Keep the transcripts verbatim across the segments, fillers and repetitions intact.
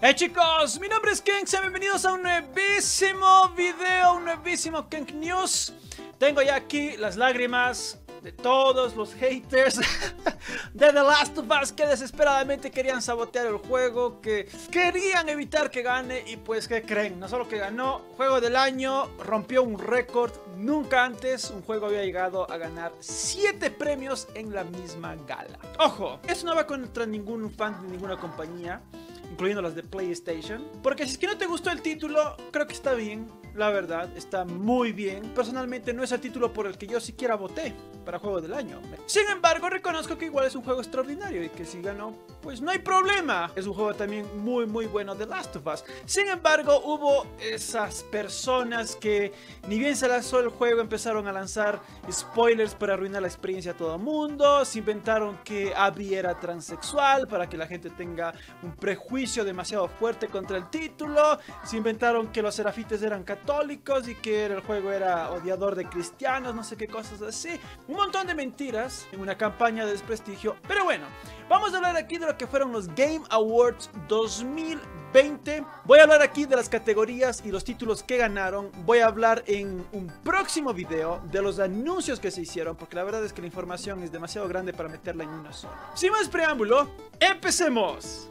Hey chicos, mi nombre es Kenk, sean bienvenidos a un nuevísimo video, un nuevísimo Kenk News. Tengo ya aquí las lágrimas de todos los haters de The Last of Us que desesperadamente querían sabotear el juego, que querían evitar que gane y pues ¿qué creen? No solo que ganó, juego del año, rompió un récord. Nunca antes un juego había llegado a ganar siete premios en la misma gala. Ojo, eso no va contra ningún fan de ninguna compañía, incluyendo las de PlayStation, porque si es que no te gustó el título, creo que está bien, la verdad, está muy bien. Personalmente no es el título por el que yo siquiera voté para juego del año. Sin embargo, reconozco que igual es un juego extraordinario y que si ganó, pues no hay problema. Es un juego también muy muy bueno, The Last of Us. Sin embargo, hubo esas personas que ni bien se lanzó el juego empezaron a lanzar spoilers para arruinar la experiencia a todo el mundo. Se inventaron que Abby era transexual para que la gente tenga un prejuicio demasiado fuerte contra el título. Se inventaron que los serafites eran católicos y que el juego era odiador de cristianos, no sé qué cosas así. Un montón de mentiras en una campaña de desprestigio. Pero bueno, vamos a hablar aquí de lo que fueron los Game Awards dos mil veinte. Voy a hablar aquí de las categorías y los títulos que ganaron. Voy a hablar en un próximo video de los anuncios que se hicieron, porque la verdad es que la información es demasiado grande para meterla en una sola. Sin más preámbulo, empecemos.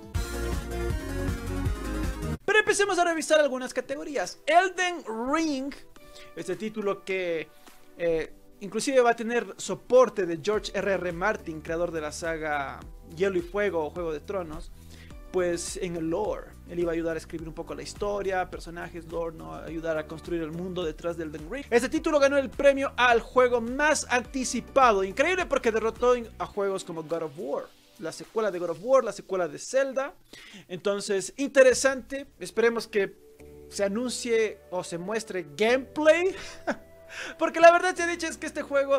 Pero empecemos a revisar algunas categorías. Elden Ring, este título que eh, inclusive va a tener soporte de George R R Martin, creador de la saga Hielo y Fuego o Juego de Tronos, pues en el lore. Él iba a ayudar a escribir un poco la historia, personajes, lore, ¿no? Ayudar a construir el mundo detrás del Elden Ring. Este título ganó el premio al juego más anticipado. Increíble porque derrotó a juegos como God of War, la secuela de God of War, la secuela de Zelda. Entonces, interesante. Esperemos que se anuncie o se muestre gameplay. Porque la verdad se ha dicho es que este juego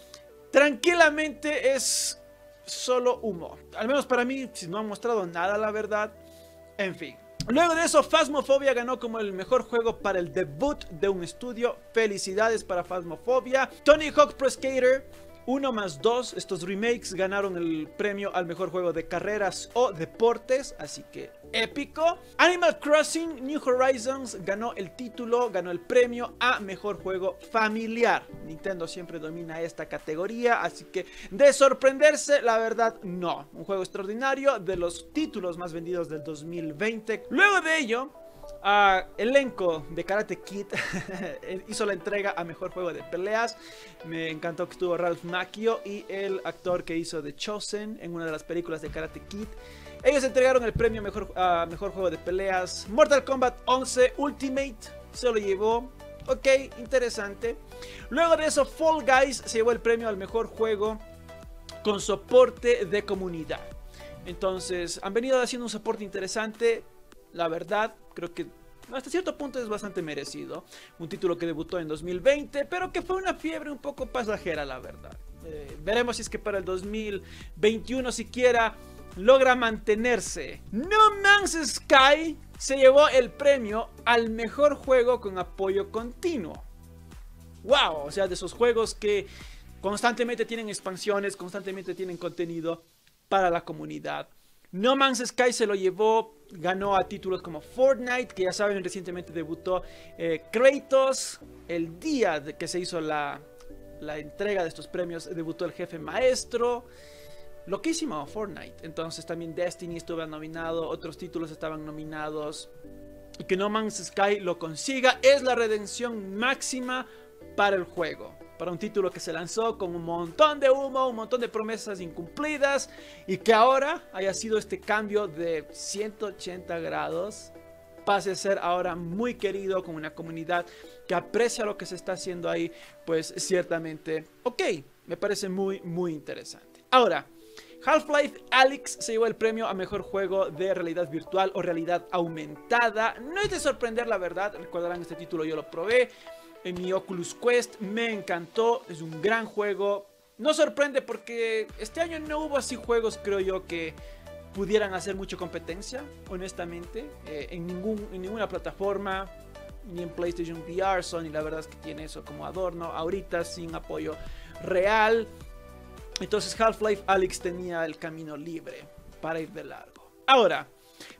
tranquilamente es solo humo. Al menos para mí, si no han mostrado nada, la verdad. En fin. Luego de eso, Phasmophobia ganó como el mejor juego para el debut de un estudio. Felicidades para Phasmophobia. Tony Hawk Pro Skater uno más dos, estos remakes ganaron el premio al mejor juego de carreras o deportes, así que épico. Animal Crossing New Horizons ganó el título, ganó el premio a mejor juego familiar. Nintendo siempre domina esta categoría, así que de sorprenderse, la verdad no. Un juego extraordinario, de los títulos más vendidos del dos mil veinte. Luego de ello, Uh, elenco de Karate Kid hizo la entrega a mejor juego de peleas. Me encantó que estuvo Ralph Macchio y el actor que hizo The Chosen en una de las películas de Karate Kid. Ellos entregaron el premio a mejor, uh, mejor juego de peleas. Mortal Kombat once Ultimate se lo llevó. Ok, interesante. Luego de eso, Fall Guys se llevó el premio al mejor juego con soporte de comunidad. Entonces, han venido haciendo un soporte interesante. La verdad, creo que hasta cierto punto es bastante merecido. Un título que debutó en dos mil veinte, pero que fue una fiebre un poco pasajera, la verdad. Eh, veremos si es que para el dos mil veintiuno siquiera logra mantenerse. No Man's Sky se llevó el premio al mejor juego con apoyo continuo. ¡Wow! O sea, de esos juegos que constantemente tienen expansiones, constantemente tienen contenido para la comunidad. No Man's Sky se lo llevó, ganó a títulos como Fortnite, que ya saben, recientemente debutó eh, Kratos. El día de que se hizo la, la entrega de estos premios, debutó el jefe maestro. Loquísimo Fortnite. Entonces también Destiny estuvo nominado, otros títulos estaban nominados. Y que No Man's Sky lo consiga es la redención máxima para el juego. Para un título que se lanzó con un montón de humo, un montón de promesas incumplidas, y que ahora haya sido este cambio de ciento ochenta grados, pase a ser ahora muy querido con una comunidad que aprecia lo que se está haciendo ahí, pues ciertamente, ok, me parece muy muy interesante. Ahora, Half-Life Alyx se llevó el premio a mejor juego de realidad virtual o realidad aumentada. No es de sorprender, la verdad, recordarán este título, yo lo probé en mi Oculus Quest, me encantó, es un gran juego. No sorprende porque este año no hubo así juegos, creo yo, que pudieran hacer mucha competencia, honestamente, eh, en, ningún, en ninguna plataforma, ni en PlayStation V R. Sony la verdad es que tiene eso como adorno, ahorita sin apoyo real. Entonces Half-Life Alyx tenía el camino libre para ir de largo. Ahora,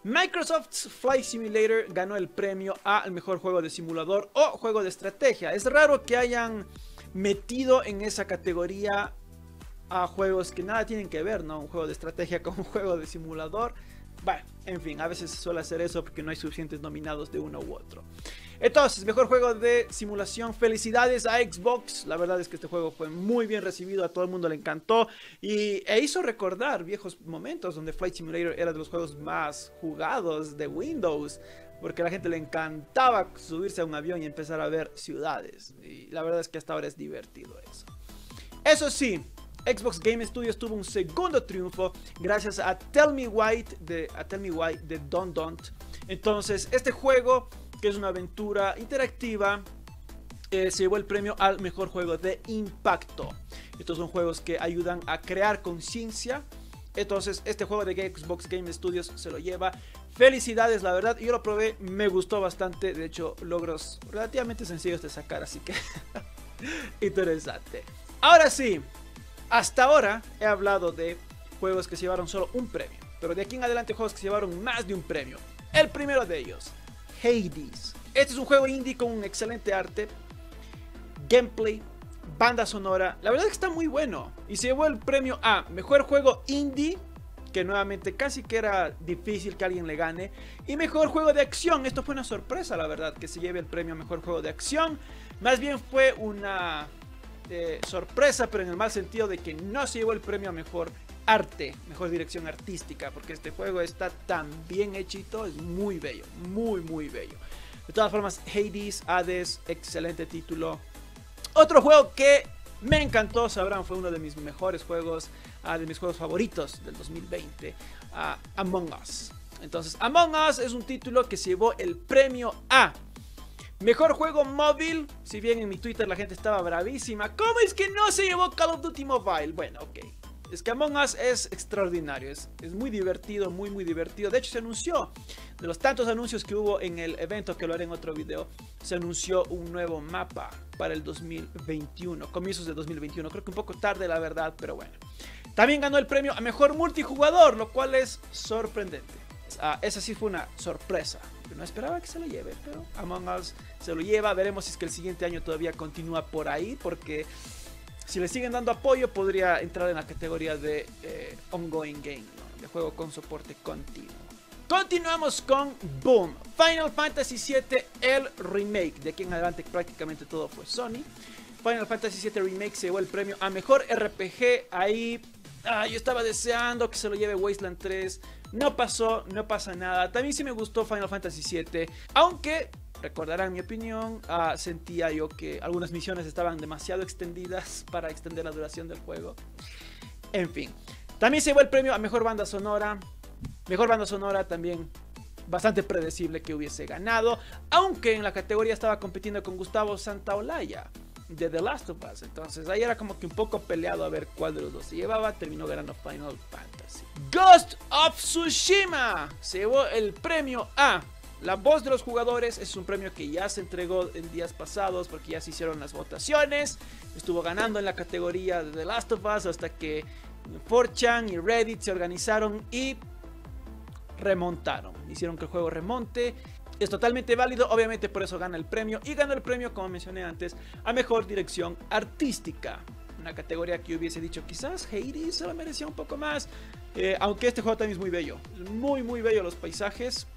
Microsoft's Flight Simulator ganó el premio al mejor juego de simulador o juego de estrategia. Es raro que hayan metido en esa categoría a juegos que nada tienen que ver, ¿no? Un juego de estrategia con un juego de simulador. Bueno, en fin, a veces se suele hacer eso porque no hay suficientes nominados de uno u otro. Entonces, mejor juego de simulación. Felicidades a Xbox. La verdad es que este juego fue muy bien recibido. A todo el mundo le encantó. Y e hizo recordar viejos momentos donde Flight Simulator era de los juegos más jugados de Windows. Porque a la gente le encantaba subirse a un avión y empezar a ver ciudades. Y la verdad es que hasta ahora es divertido eso. Eso sí, Xbox Game Studios tuvo un segundo triunfo gracias a Tell Me Why de, a Tell Me Why de Don Don't. Entonces, este juego, que es una aventura interactiva, eh, se llevó el premio al mejor juego de impacto. Estos son juegos que ayudan a crear conciencia. Entonces, este juego de Xbox Game Studios se lo lleva. Felicidades, la verdad, yo lo probé, me gustó bastante. De hecho, logros relativamente sencillos de sacar, así que interesante. Ahora sí, hasta ahora he hablado de juegos que se llevaron solo un premio, pero de aquí en adelante juegos que se llevaron más de un premio. El primero de ellos, Hades. Este es un juego indie con un excelente arte, gameplay, banda sonora. La verdad es que está muy bueno y se llevó el premio a mejor juego indie, que nuevamente casi que era difícil que alguien le gane, y mejor juego de acción. Esto fue una sorpresa, la verdad, que se lleve el premio a mejor juego de acción. Más bien fue una eh, sorpresa, pero en el mal sentido de que no se llevó el premio a mejor arte, mejor dirección artística, porque este juego está tan bien hechito, es muy bello, muy muy bello. De todas formas, Hades, Hades, excelente título. Otro juego que me encantó, sabrán, fue uno de mis mejores juegos, uh, de mis juegos favoritos del dos mil veinte, uh, Among Us. Entonces, Among Us es un título que se llevó el premio a mejor juego móvil. Si bien en mi Twitter la gente estaba bravísima, ¿cómo es que no se llevó Call of Duty Mobile? Bueno, ok. Es que Among Us es extraordinario, es, es muy divertido, muy muy divertido. De hecho, se anunció, de los tantos anuncios que hubo en el evento, que lo haré en otro video, se anunció un nuevo mapa para el dos mil veintiuno, comienzos de dos mil veintiuno. Creo que un poco tarde, la verdad, pero bueno. También ganó el premio a mejor multijugador, lo cual es sorprendente. Ah, esa sí fue una sorpresa. No esperaba que se lo lleve, pero Among Us se lo lleva. Veremos si es que el siguiente año todavía continúa por ahí, porque si le siguen dando apoyo podría entrar en la categoría de eh, ongoing game, ¿no? De juego con soporte continuo. Continuamos con Boom, Final Fantasy siete, el remake. De aquí en adelante prácticamente todo fue Sony. Final Fantasy siete Remake se llevó el premio a mejor R P G. Ahí ah, yo estaba deseando que se lo lleve Wasteland tres. No pasó, no pasa nada. También sí me gustó Final Fantasy siete, aunque recordarán mi opinión, uh, sentía yo que algunas misiones estaban demasiado extendidas para extender la duración del juego. En fin, también se llevó el premio a mejor banda sonora. Mejor banda sonora también bastante predecible que hubiese ganado, aunque en la categoría estaba compitiendo con Gustavo Santaolalla de The Last of Us. Entonces ahí era como que un poco peleado a ver cuál de los dos se llevaba. Terminó ganando Final Fantasy. Ghost of Tsushima se llevó el premio a la voz de los jugadores. Es un premio que ya se entregó en días pasados porque ya se hicieron las votaciones. Estuvo ganando en la categoría de The Last of Us hasta que cuatro chan y Reddit se organizaron y remontaron. Hicieron que el juego remonte. Es totalmente válido, obviamente por eso gana el premio. Y ganó el premio, como mencioné antes, a mejor dirección artística. Una categoría que yo hubiese dicho quizás Hades se lo merecía un poco más. Eh, aunque este juego también es muy bello. Muy muy bello, los paisajes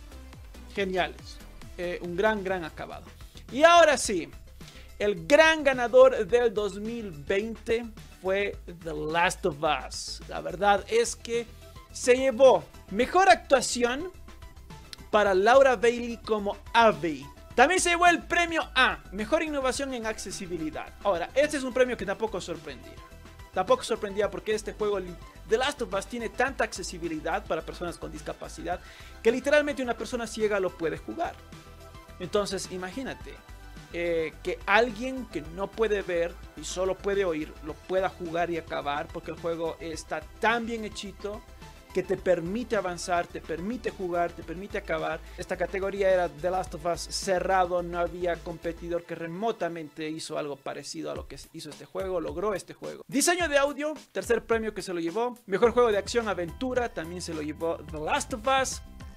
geniales. Eh, un gran gran acabado. Y ahora sí, el gran ganador del dos mil veinte fue The Last of Us. La verdad es que se llevó mejor actuación para Laura Bailey como Abby. También se llevó el premio a mejor innovación en accesibilidad. Ahora, este es un premio que tampoco sorprendía. Tampoco sorprendía porque este juego, The Last of Us, tiene tanta accesibilidad para personas con discapacidad que literalmente una persona ciega lo puede jugar. Entonces, imagínate eh, que alguien que no puede ver y solo puede oír lo pueda jugar y acabar, porque el juego está tan bien hechito que te permite avanzar, te permite jugar, te permite acabar. Esta categoría era The Last of Us cerrado, no había competidor que remotamente hizo algo parecido a lo que hizo este juego, logró este juego. Diseño de audio, tercer premio que se lo llevó. Mejor juego de acción, aventura, también se lo llevó The Last of Us.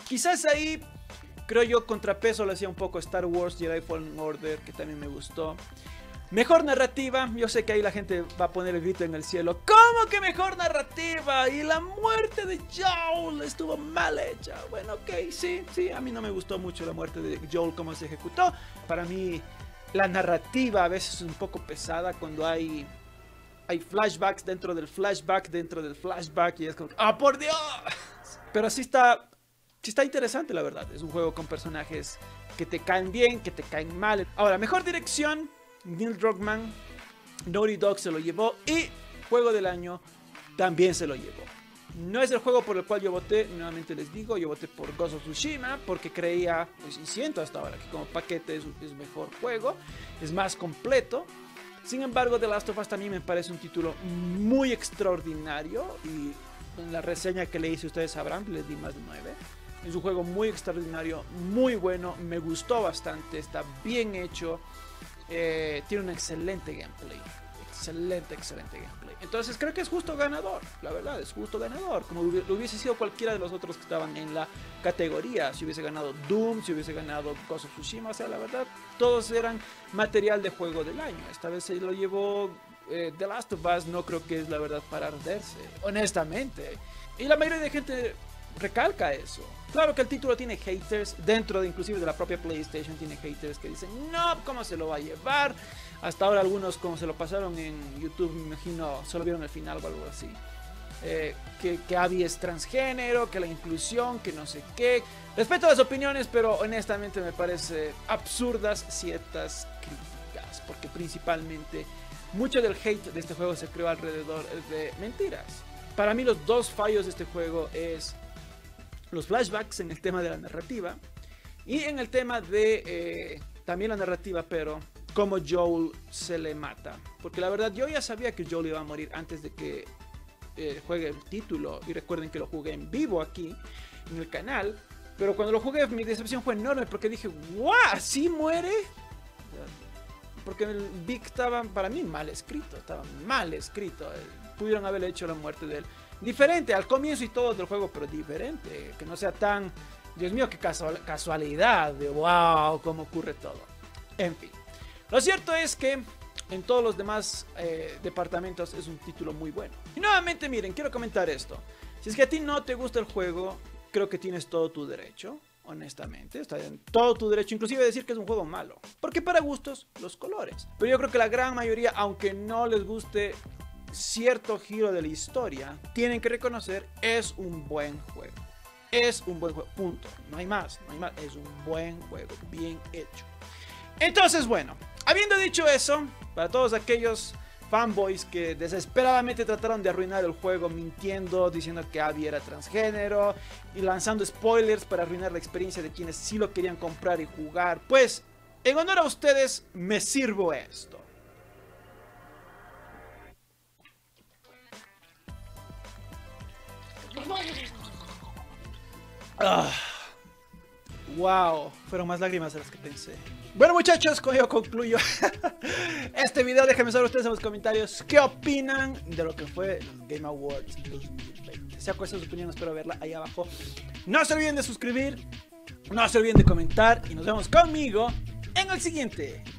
Quizás ahí, creo yo, contrapeso lo hacía un poco Star Wars Jedi Fallen Order, que también me gustó. Mejor narrativa, yo sé que ahí la gente va a poner el grito en el cielo. ¿Cómo que mejor narrativa? Y la muerte de Joel estuvo mal hecha. Bueno, ok, sí, sí, a mí no me gustó mucho la muerte de Joel, cómo se ejecutó. Para mí, la narrativa a veces es un poco pesada cuando hay, hay flashbacks dentro del flashback, dentro del flashback, y es como, ¡ah, por Dios! Pero sí está, sí está interesante, la verdad. Es un juego con personajes que te caen bien, que te caen mal. Ahora, mejor dirección. Neil Druckmann, Naughty Dog se lo llevó, y juego del año también se lo llevó. No es el juego por el cual yo voté, nuevamente les digo, yo voté por Ghost of Tsushima porque creía, pues, y siento hasta ahora que como paquete es, es mejor juego, es más completo. Sin embargo, The Last of Us también me parece un título muy extraordinario, y en la reseña que le hice, ustedes sabrán, les di más de nueve. Es un juego muy extraordinario, muy bueno, me gustó bastante, está bien hecho. Eh, tiene un excelente gameplay. Excelente, excelente gameplay. Entonces creo que es justo ganador. La verdad, es justo ganador. Como lo hubiese sido cualquiera de los otros que estaban en la categoría. Si hubiese ganado Doom, si hubiese ganado Ghost of Tsushima. O sea, la verdad, todos eran material de juego del año. Esta vez se lo llevó eh, The Last of Us. No creo que es la verdad para arderse, honestamente. Y la mayoría de gente recalca eso. Claro que el título tiene haters, dentro de inclusive de la propia PlayStation tiene haters que dicen, no, ¿cómo se lo va a llevar? Hasta ahora algunos, como se lo pasaron en YouTube, me imagino, solo vieron el final o algo así. Eh, que, que Abby es transgénero, que la inclusión, que no sé qué. Respeto las opiniones, pero honestamente me parece absurdas ciertas críticas, porque principalmente mucho del hate de este juego se creó alrededor de mentiras. Para mí los dos fallos de este juego es los flashbacks en el tema de la narrativa y en el tema de eh, también la narrativa, pero cómo Joel se le mata. Porque la verdad yo ya sabía que Joel iba a morir antes de que eh, juegue el título, y recuerden que lo jugué en vivo aquí en el canal, pero cuando lo jugué mi decepción fue enorme porque dije, ¡guau! ¿Sí muere? Porque el Vic estaba para mí mal escrito, estaba mal escrito. Pudieron haber hecho la muerte de él diferente al comienzo y todo del juego, pero diferente, que no sea tan, Dios mío, qué casual, casualidad, de wow, cómo ocurre todo. En fin, lo cierto es que en todos los demás eh, departamentos es un título muy bueno. Y nuevamente, miren, quiero comentar esto. Si es que a ti no te gusta el juego, creo que tienes todo tu derecho, honestamente, está en todo tu derecho, inclusive decir que es un juego malo, porque para gustos los colores. Pero yo creo que la gran mayoría, aunque no les guste cierto giro de la historia, tienen que reconocer es un buen juego. Es un buen juego, punto. No hay más, no hay más. Es un buen juego, bien hecho. Entonces, bueno, habiendo dicho eso, para todos aquellos fanboys que desesperadamente trataron de arruinar el juego mintiendo, diciendo que Abby era transgénero y lanzando spoilers para arruinar la experiencia de quienes sí lo querían comprar y jugar, pues en honor a ustedes me sirvo esto. Ah, wow, fueron más lágrimas de las que pensé. Bueno, muchachos, con ello concluyo este video. Déjenme saber ustedes en los comentarios qué opinan de lo que fue los Game Awards dos mil veinte. Sea cual sea su opinión, espero verla ahí abajo. No se olviden de suscribir, no se olviden de comentar y nos vemos conmigo en el siguiente